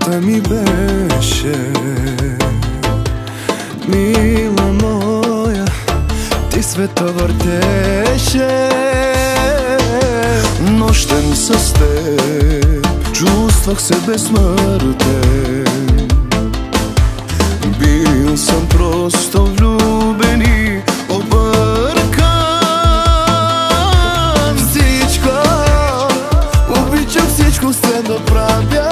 Първата ми беше мила моя, ти света въртеше. Нощем с теб чувствах се безсмъртен. Бил съм просто влюбен и объркан. Всичко, обичам всичко с теб да правя.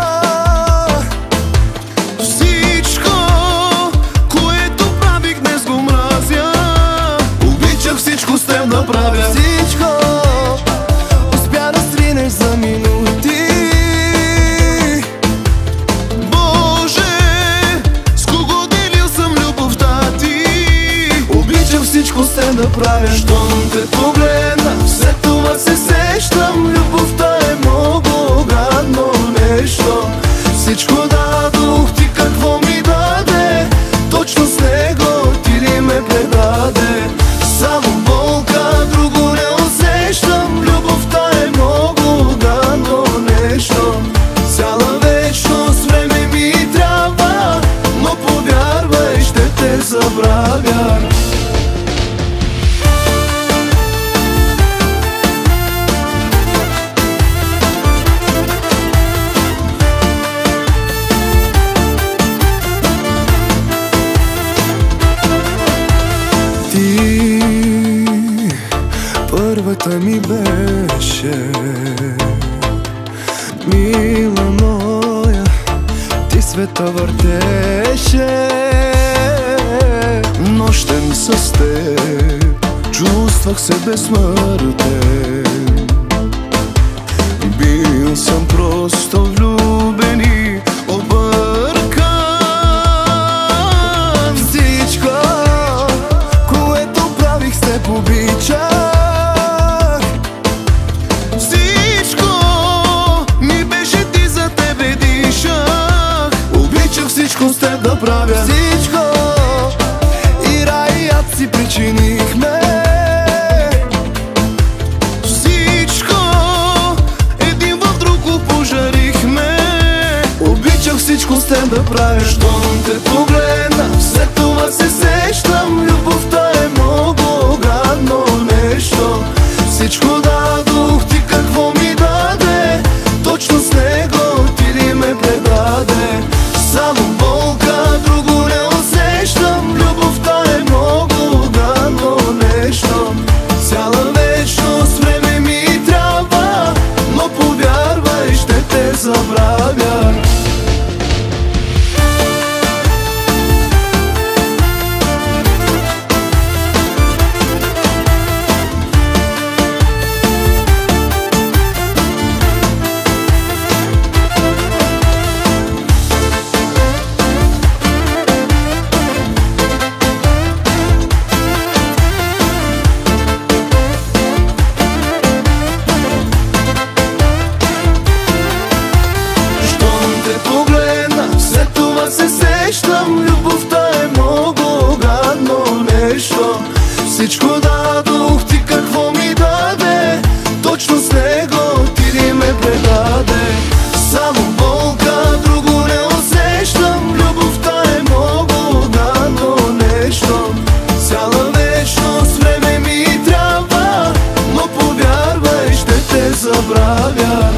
Всичко, което правих днес го мразя. Обичам всичко с теб да правя. Всичко, успя да свинеш за минути. Всичко с теб да правя. Щом те погледна, след това се сещам. Любовта е много гадно нещо. Всичко дадох ти, какво ми даде? Точно с него ти ли ме предаде? Само болка, друго не усещам. Любовта е много гадно нещо. Цяла вечност време ми трябва, но повярвай, ще те забравя. Първата ми беше мила моя, ти света въртеше. Нощем с теб чувствах се безсмъртен. Бил съм просто влюбен и объркан. Всичко, което правих с теб обичах. Всичко с теб да правя. Всичко, и рай и ад си причинихме. Всичко, един в друго пожарихме. Обичах всичко с теб да правя. Щом те погледна, след това се сещам. Любовта е много гадно нещо. Всичко дадох ти, какво ми даде? Точно с него ти ли ме предаде? Само болка, друго не усещам. Любовта е много гадно нещо. Цяла вечност време ми трябва, но повярвай, ще те забравя. Любовта е много гадно нещо. Всичко дадох ти, какво ми даде? Точно с него ти ли ме предаде? Само болка, друго не усещам. Любовта е много гадно нещо. Цяла вечност време ми трябва, но повярвай, ще те забравя.